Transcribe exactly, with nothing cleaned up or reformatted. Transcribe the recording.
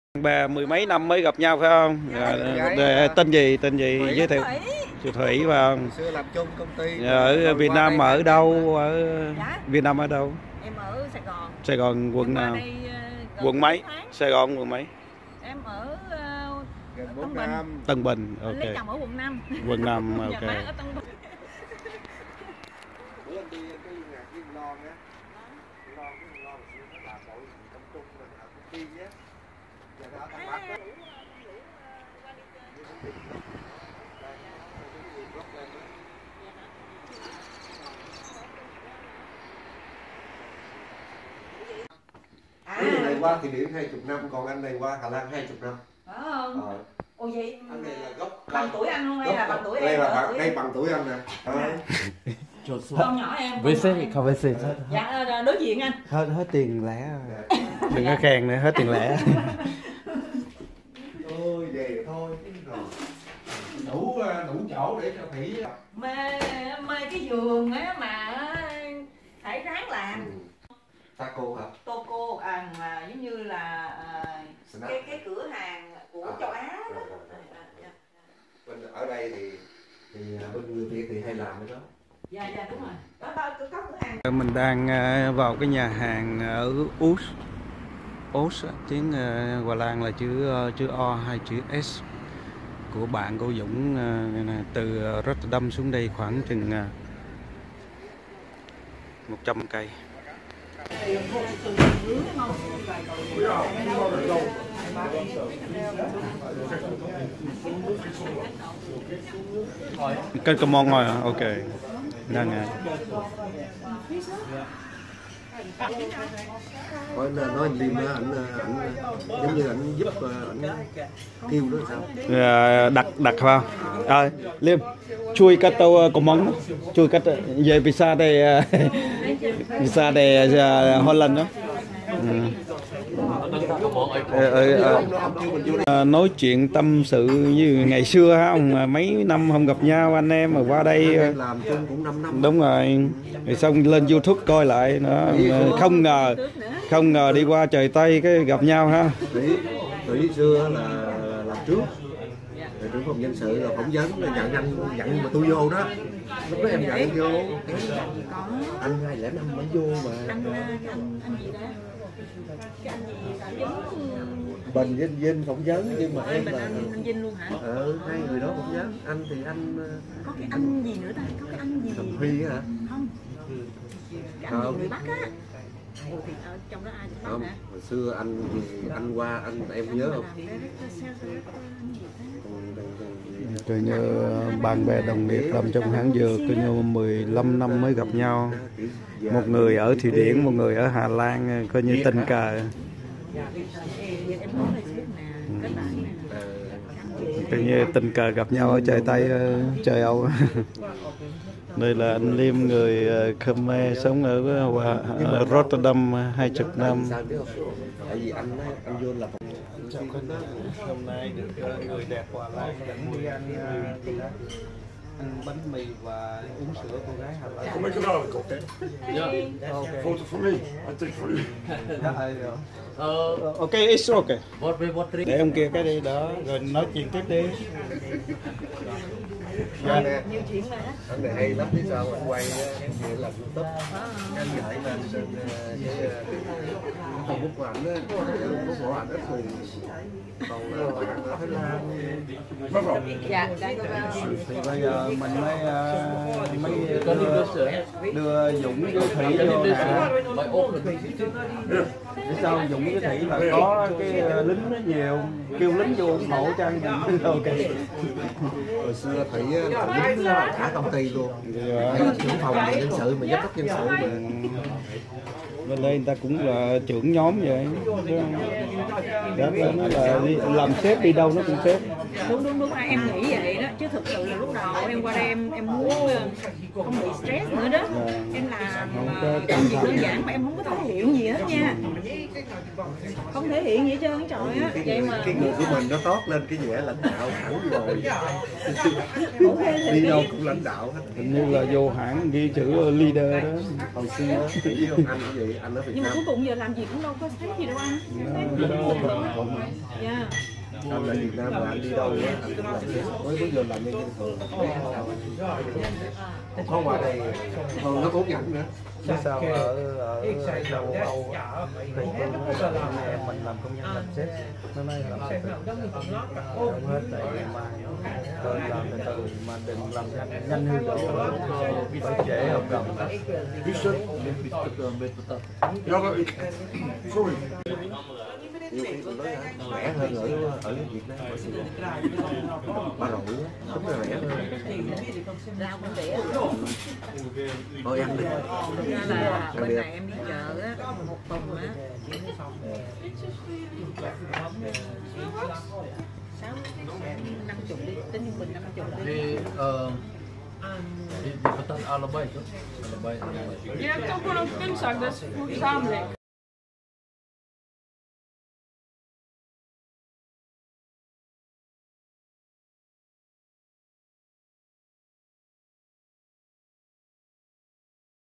Bà mười mấy năm mới gặp nhau phải không? À, tên gì? Tên gì Thủy, giới thiệu? Chị Thủy phải không? Xưa làm chung công ty. Ở Việt Nam ở đâu? Ở dạ? Việt Nam ở đâu? Em ở Sài Gòn. Sài Gòn quận nào? Đây, uh, quận mấy? Sài Gòn quận mấy? Em ở uh, gần Tân Bình. Tân Bình, ok. Lấy chồng ở quận năm. Quận năm, ok. Nhà má ở Tân Bình. Bữa anh đi cái ngạc viên Lon á. Lon cái Lon nó là đội công trung mình ở công ty nhé. Giờ nó ở Tân Bắc á. Anh này qua thì điểm hai mươi năm, còn anh này qua Hà Lan hai mươi năm. Phải không? Ờ. Ồ vậy Anh này là gốc bằng tuổi anh không hay là bằng tuổi em? Đây là bạn, đây bằng tuổi anh nè. Con nhỏ em. vê xê không vê xê. Dạ đối diện anh. Hết hết tiền lẻ. Đừng có khen nữa, hết tiền lẻ. Ôi về thôi. Đủ đủ chỗ để cho Thủy Mê mê cái giường á mà phải ráng làm. Taco hả? Toco à, mà giống như là à, cái cái cửa hàng của à, châu Á đó. à, à, à. Bên ở đây thì thì bên người Việt thì hay làm cái đó. Dạ dạ đúng rồi. Đó có có cửa hàng. Mình đang vào cái nhà hàng ở Út. Út tiếng Hòa Lan là chữ chữ O hay chữ S của bạn cô Dũng, từ Rotterdam xuống đây khoảng chừng một trăm cây. Cái come on rồi, ok. Nè nè. Nói nói anh Liêm đó, anh anh giống như anh giúp anh kêu đó sao? À, đặt đặt vào. À, Liêm, chui cách tao có món, chui cách về visa đây, visa đây Holland đó. Ừ. Ờ, ờ, ờ, nói chuyện tâm sự như ngày xưa ha, ông mấy năm không gặp nhau anh em mà qua đây làm chung cũng năm năm. đúng rồi, rồi xong lên YouTube coi lại nữa, không ngờ không ngờ đi qua trời Tây cái gặp nhau ha. Thủy Thủy xưa là làm trước, rồi trưởng phòng nhân sự là phỏng vấn là nhận anh nhận mà tôi vô đó, lúc đó em nhận vô anh hai lẻ năm mới vô mà Anh anh anh gì đó? Cái anh gì là giống Bình với Vinh phỏng vấn, nhưng mà em Bình là anh, anh Vinh luôn hả? ờ hai người đó phỏng vấn. Anh thì anh Có cái anh gì nữa ta? Có cái anh gì? Thằng Huy hả? Không. Cái anh gì người Bắc á. Ồ thì ở trong đó ai Bắc Không, hả? hồi xưa anh thì anh qua anh em nhớ không? Coi như bạn bè đồng nghiệp làm trong hãng dược, coi như mười lăm năm mới gặp nhau. Một người ở Thụy Điển, một người ở Hà Lan, coi như tình cờ. Coi như tình cờ gặp nhau ở trời Tây, trời Âu. Đây là anh Liêm, người Khmer sống ở, ở Rotterdam hai mươi năm. Tại vì anh anh vô là Hôm nay được người đẹp Hòa Lan dẫn đi ăn ăn bánh mì và uống sữa cô gái Hà Lan. Come make another cocktail. Yeah. Okay. Photo for me. I take for you. Uh, ok, it's okay. Để ông kia cái đi đó, rồi nói chuyện tiếp đi. Anh nè, anh này hay lắm, biết sao anh quay về làm YouTube, anh gửi lên trên cái Facebook của ảnh á, Facebook của ảnh ít người, còn bạn ở Thái Lan. Dạ. Thì bây giờ mình mới mới đưa, đưa Dũng với Thủy vô nè. Để sao Dũng với Thủy là có cái lính nó nhiều, kêu lính vô ủng hộ cho anh Dũng. Ok. Hồi xưa Thủy là lính cả công ty luôn, trưởng phòng nhân sự mà giám đốc nhân sự mà. Bên đây người ta cũng là trưởng nhóm vậy, đó nó là đi, làm sếp đi đâu nó cũng sếp. Đúng đúng đúng, em nghĩ vậy đó, chứ thực sự là lúc đầu em qua đây em em muốn không bị stress nữa đó. Em làm công việc đơn giản mà em không có thể hiện gì hết nha, không thể hiện gì hết trơn trời á. Vậy mà cái người của mình nó tốt lên cái vẻ lãnh đạo hẳn rồi, đi đâu cũng lãnh đạo hết. Hình như là vô hãng ghi chữ leader đó. Hồi xưa anh vậy, anh ở Việt Nhưng mà Nam. cuối cùng giờ làm gì cũng đâu có thấy gì đâu anh. Thấy Nó cũng không buồn luôn á. không Dạ. anh ở Việt Nam mà anh đi đâu á anh cũng làm thế, mới bây giờ làm nhân dân thường còn không qua đây thường nó cố gắng nữa. Chứ sao ở ở châu Âu thì cũng anh em mình làm công nhân làm sếp nó nói làm sếp không hết tại mà rồi làm từ từ mà đừng làm nhanh nhanh hư rồi phải trễ hợp đồng đó. Sorry. Nhiều khi tôi nói rẻ hơn ở ở Việt Nam ở Sài Gòn ba rọi á, đúng là rẻ hơn. Rau cũng rẻ. Thôi ăn đi. Ra là bên này em đi chợ á, một tuần á sáu năm chục đi, tính trung bình năm chục đi. Di, uh, di, di petas alabay itu, alabay. Je hebt ook wel een kunstzak, dat is voor verzamelen.